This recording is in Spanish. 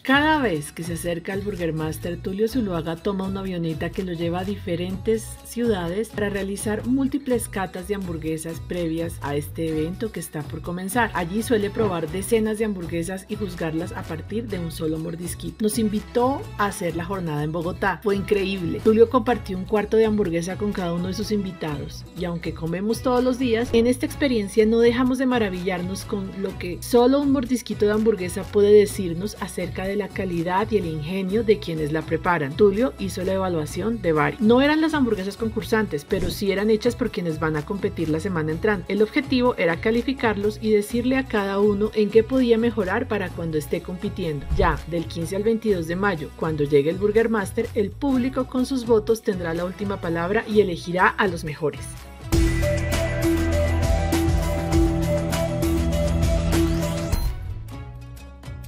Cada vez que se acerca al Burger Master, Tulio Zuluaga toma una avioneta que lo lleva a diferentes ciudades para realizar múltiples catas de hamburguesas previas a este evento que está por comenzar. Allí suele probar decenas de hamburguesas y juzgarlas a partir de un solo mordisquito. Nos invitó a hacer la jornada en Bogotá. Fue increíble. Tulio compartió un cuarto de hamburguesa con cada uno de sus invitados. Y aunque comemos todos los días, en esta experiencia no dejamos de maravillarnos con lo que solo un mordisquito de hamburguesa puede decirnos acerca de la calidad y el ingenio de quienes la preparan. Tulio hizo la evaluación de varios. No eran las hamburguesas concursantes, pero sí eran hechas por quienes van a competir la semana entrante. El objetivo era calificarlos y decirle a cada uno en qué podía mejorar para cuando esté compitiendo. Ya del 15 al 22 de mayo, cuando llegue el Burger Master, el público con sus votos tendrá la última palabra y elegirá a los mejores.